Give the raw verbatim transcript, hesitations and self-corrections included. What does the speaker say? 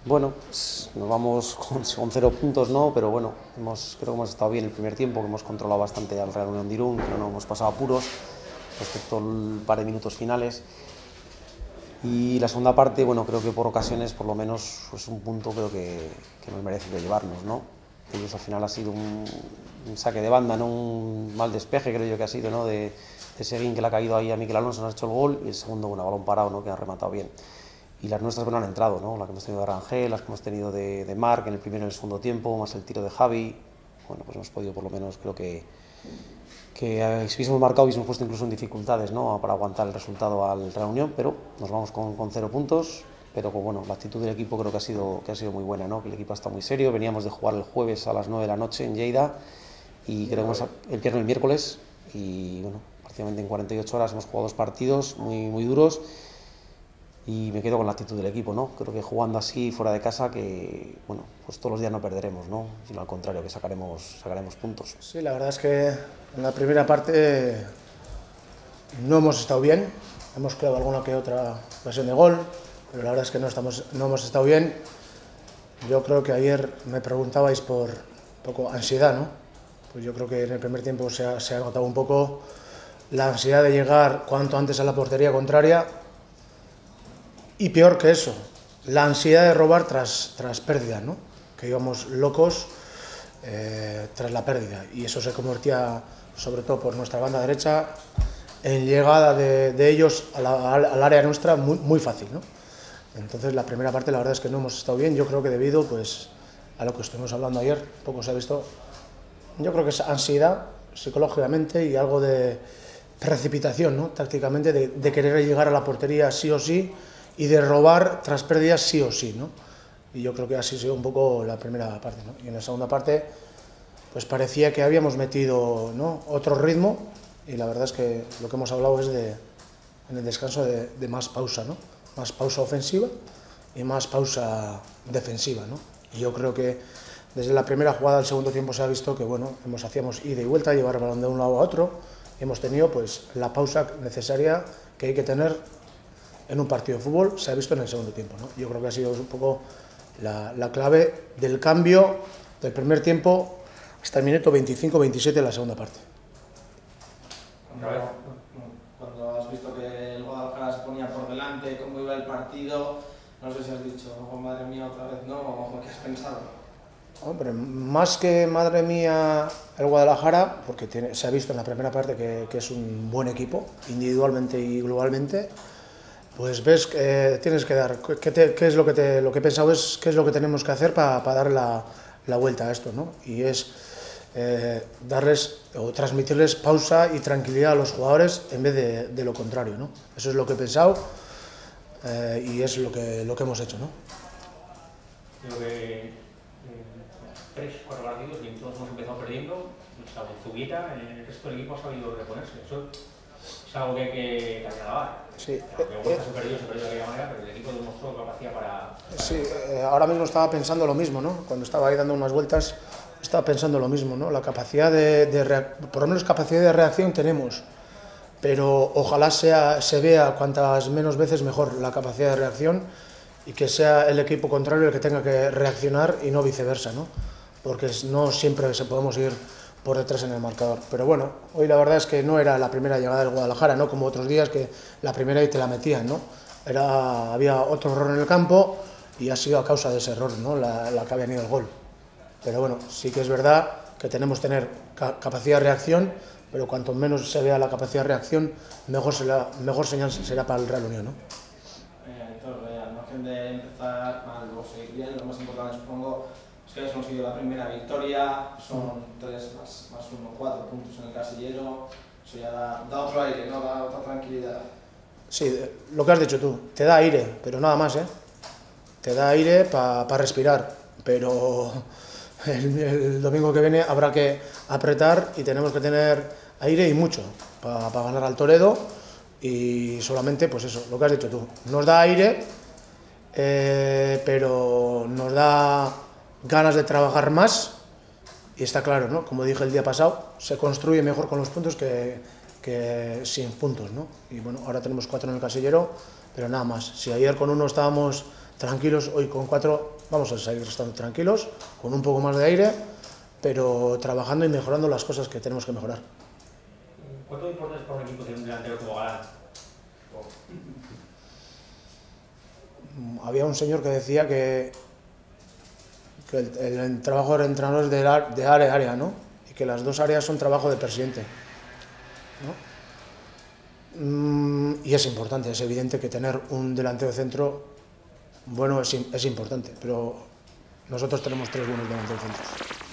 Bueno, pues nos vamos con, con cero puntos, ¿no? Pero bueno, hemos, creo que hemos estado bien el primer tiempo, que hemos controlado bastante al Real Unión de Irún, que no hemos pasado apuros, excepto el par de minutos finales. Y la segunda parte, bueno, creo que por ocasiones, por lo menos, pues un punto creo que, que hemos merecido llevarnos, ¿no? Ellos al final ha sido un, un saque de banda, ¿no? Un mal despeje, creo yo que ha sido, ¿no? De, de Seguín, que le ha caído ahí a Miquel Alonso, nos ha hecho el gol, y el segundo, bueno, balón parado, ¿no? Que ha rematado bien. Y las nuestras, bueno, han entrado, ¿no? Las que hemos tenido de Rangel, las que hemos tenido de, de Marc en el primero y en el segundo tiempo, más el tiro de Javi. Bueno, pues hemos podido, por lo menos, creo que, que si hubiésemos marcado, hubiésemos puesto incluso en dificultades, ¿no? Para aguantar el resultado al Real Unión, pero nos vamos con, con cero puntos. Pero bueno, la actitud del equipo creo que ha sido, que ha sido muy buena, ¿no? Que el equipo está muy serio. Veníamos de jugar el jueves a las nueve de la noche en Lleida y creo que hemos, el viernes el miércoles, y bueno, prácticamente en cuarenta y ocho horas hemos jugado dos partidos muy, muy duros. Y me quedo con la actitud del equipo, ¿no? Creo que jugando así fuera de casa, que bueno, pues todos los días no perderemos, ¿no? Sino al contrario, que sacaremos, sacaremos puntos. Sí, la verdad es que en la primera parte no hemos estado bien, hemos creado alguna que otra ocasión de gol, pero la verdad es que no, estamos, no hemos estado bien. Yo creo que ayer me preguntabais por un poco ansiedad, ¿no? Pues yo creo que en el primer tiempo se ha, se ha notado un poco la ansiedad de llegar cuanto antes a la portería contraria. Y peor que eso, la ansiedad de robar tras, tras pérdida, ¿no? Que íbamos locos eh, tras la pérdida, y eso se convertía, sobre todo por nuestra banda derecha, en llegada de, de ellos a la, al área nuestra muy, muy fácil, ¿no? Entonces la primera parte la verdad es que no hemos estado bien. Yo creo que debido pues, a lo que estuvimos hablando ayer, poco se ha visto, yo creo que es ansiedad psicológicamente y algo de precipitación, ¿no? Tácticamente, de, de querer llegar a la portería sí o sí, y de robar tras pérdidas sí o sí, ¿no? Y yo creo que así ha sido un poco la primera parte, ¿no? Y en la segunda parte, pues parecía que habíamos metido, ¿no?, otro ritmo, y la verdad es que lo que hemos hablado es de, en el descanso, de, de más pausa, ¿no? Más pausa ofensiva y más pausa defensiva, ¿no? Y yo creo que desde la primera jugada del segundo tiempo se ha visto que, bueno, hemos, hacíamos ida y vuelta, llevar el balón de un lado a otro, y hemos tenido pues la pausa necesaria que hay que tener en un partido de fútbol. Se ha visto en el segundo tiempo, ¿no? Yo creo que ha sido un poco la, la clave del cambio del primer tiempo hasta el minuto veinticinco veintisiete de la segunda parte. Cuando, cuando has visto que el Guadalajara se ponía por delante, cómo iba el partido, no sé si has dicho, oh, madre mía, otra vez no, o qué has pensado. Hombre, más que madre mía el Guadalajara, porque tiene, se ha visto en la primera parte que, que es un buen equipo, individualmente y globalmente. Pues ves que tienes que dar, ¿qué, te, qué es lo que te, lo que he pensado es qué es lo que tenemos que hacer para pa dar la, la vuelta a esto, ¿no? Y es eh, darles o transmitirles pausa y tranquilidad a los jugadores en vez de, de lo contrario, ¿no? Eso es lo que he pensado eh, y es lo que, lo que hemos hecho, ¿no? Creo que eh, tres, cuatro partidos y todos hemos empezado perdiendo, salvo Zubieta, el resto del equipo ha sabido reponerse. Eso es algo que hay que, que alabar. Sí, Aunque eh, se perdió, se perdió de aquella manera, pero el equipo demostró capacidad para... para sí, eh, ahora mismo estaba pensando lo mismo, ¿no? Cuando estaba ahí dando unas vueltas, estaba pensando lo mismo, ¿no? La capacidad de, de por lo menos capacidad de reacción tenemos, pero ojalá sea, se vea cuantas menos veces mejor la capacidad de reacción, y que sea el equipo contrario el que tenga que reaccionar y no viceversa, ¿no? Porque no siempre se podemos ir por detrás en el marcador. Pero bueno, hoy la verdad es que no era la primera llegada del Guadalajara, ¿no? Como otros días que la primera y te la metían, ¿no? Era, había otro error en el campo y ha sido a causa de ese error, ¿no?, la, la que había ido el gol. Pero bueno, sí que es verdad que tenemos que tener ca capacidad de reacción, pero cuanto menos se vea la capacidad de reacción, mejor, será, mejor señal será para el Real Unión, ¿no? Eh, entonces, al margen de empezar mal o seguir bien, lo más importante, supongo, es que habéis conseguido la primera victoria, son tres más, más uno, cuatro puntos en el casillero. Eso ya da, da otro aire, ¿no? Da otra tranquilidad. Sí, lo que has dicho tú, te da aire, pero nada más, ¿eh? Te da aire para pa respirar, pero el, el domingo que viene habrá que apretar y tenemos que tener aire y mucho para pa ganar al Toledo. Y solamente, pues eso, lo que has dicho tú, nos da aire, eh, pero nos da ganas de trabajar más, y está claro, ¿no? Como dije el día pasado, se construye mejor con los puntos que, que sin puntos, ¿no? Y bueno, ahora tenemos cuatro en el casillero, pero nada más. Si ayer con uno estábamos tranquilos, hoy con cuatro vamos a seguir estando tranquilos, con un poco más de aire, pero trabajando y mejorando las cosas que tenemos que mejorar. ¿Cuánto importa es para un equipo tener un delantero como Galán? Había un señor que decía que, que el, el, el trabajo del entrenador es de, de área a área, ¿no? Y que las dos áreas son trabajo de presidente, ¿no? Mm, y es importante, es evidente que tener un delantero de centro bueno es, es importante, pero nosotros tenemos tres buenos delanteros de centro.